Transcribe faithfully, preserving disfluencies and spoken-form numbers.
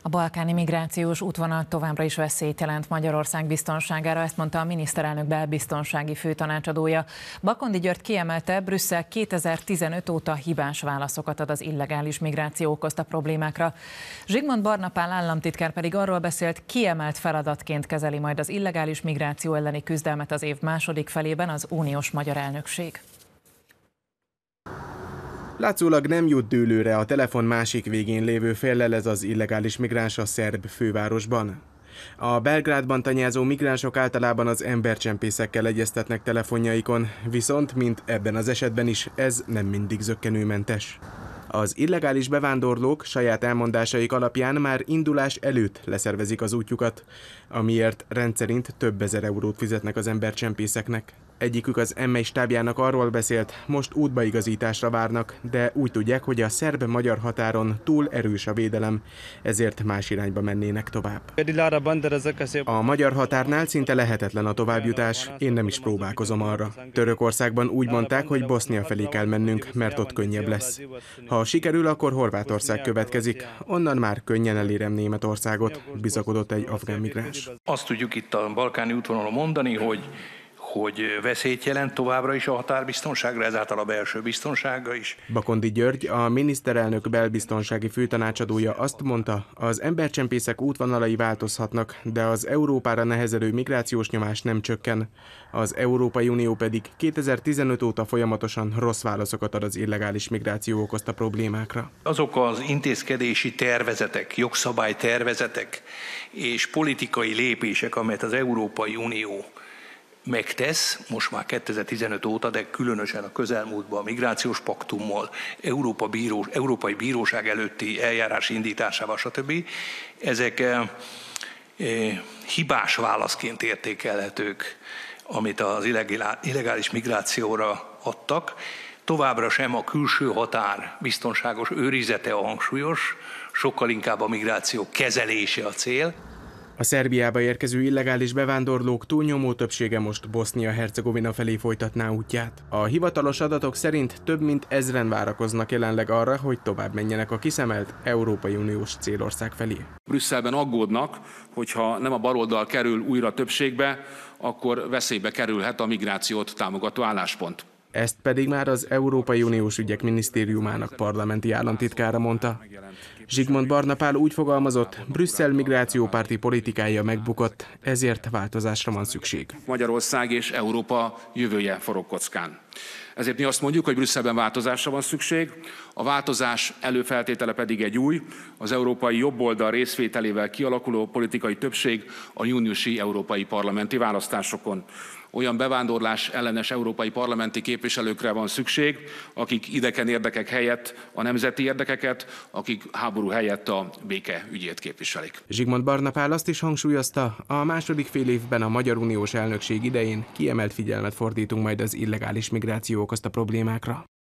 A balkáni migrációs útvonal továbbra is veszélyt jelent Magyarország biztonságára, ezt mondta a miniszterelnök belbiztonsági főtanácsadója. Bakondy György kiemelte, Brüsszel kétezer-tizenöt óta hibás válaszokat ad az illegális migráció okozta problémákra. Zsigmond Barna Pál államtitkár pedig arról beszélt, kiemelt feladatként kezeli majd az illegális migráció elleni küzdelmet az év második felében az uniós magyar elnökség. Látszólag nem jut dűlőre a telefon másik végén lévő féllel ez az illegális migráns a szerb fővárosban. A Belgrádban tanyázó migránsok általában az embercsempészekkel egyeztetnek telefonjaikon, viszont, mint ebben az esetben is, ez nem mindig zökkenőmentes. Az illegális bevándorlók saját elmondásaik alapján már indulás előtt leszervezik az útjukat, amiért rendszerint több ezer eurót fizetnek az embercsempészeknek. Egyikük az em egy stábjának arról beszélt, most útbaigazításra várnak, de úgy tudják, hogy a szerb-magyar határon túl erős a védelem, ezért más irányba mennének tovább. A magyar határnál szinte lehetetlen a továbbjutás, én nem is próbálkozom arra. Törökországban úgy mondták, hogy Bosznia felé kell mennünk, mert ott könnyebb lesz. Ha sikerül, akkor Horvátország következik, onnan már könnyen elérem Németországot, bizakodott egy afgán migráns. Azt tudjuk itt a balkáni útvonalon mondani, hogy hogy veszélyt jelent továbbra is a határbiztonságra, ezáltal a belső biztonságra is. Bakondy György, a miniszterelnök belbiztonsági főtanácsadója azt mondta, az embercsempészek útvonalai változhatnak, de az Európára nehezedő migrációs nyomás nem csökken. Az Európai Unió pedig kétezer-tizenöt óta folyamatosan rossz válaszokat ad az illegális migráció okozta problémákra. Azok az intézkedési tervezetek, jogszabálytervezetek és politikai lépések, amelyet az Európai Unió megtesz, most már kétezer-tizenöt óta, de különösen a közelmúltban a migrációs paktummal, Európa Bíró, Európai Bíróság előtti eljárás indításával, stb. Ezek e, e, hibás válaszként értékelhetők, amit az illegális migrációra adtak. Továbbra sem a külső határ biztonságos őrizete a hangsúlyos, sokkal inkább a migráció kezelése a cél. A Szerbiába érkező illegális bevándorlók túlnyomó többsége most Bosznia-Hercegovina felé folytatná útját. A hivatalos adatok szerint több mint ezren várakoznak jelenleg arra, hogy tovább menjenek a kiszemelt Európai Uniós célország felé. Brüsszelben aggódnak, hogyha nem a baloldal kerül újra többségbe, akkor veszélybe kerülhet a migrációt támogató álláspont. Ezt pedig már az Európai Uniós Ügyek Minisztériumának parlamenti államtitkára mondta. Zsigmond Barna Pál úgy fogalmazott, Brüsszel migrációpárti politikája megbukott, ezért változásra van szükség. Magyarország és Európa jövője forog kockán. Ezért mi azt mondjuk, hogy Brüsszelben változásra van szükség, a változás előfeltétele pedig egy új, az európai jobboldal részvételével kialakuló politikai többség a júniusi európai parlamenti választásokon. Olyan bevándorlás ellenes európai parlamenti képviselőkre van szükség, akik idegen érdekek helyett a nemzeti érdekeket, akik háború helyett a béke ügyét képviselik. Zsigmond Barna Pál azt is hangsúlyozta, a második fél évben a Magyar Uniós elnökség idején kiemelt figyelmet fordítunk majd az illegális migráció okozta problémákra.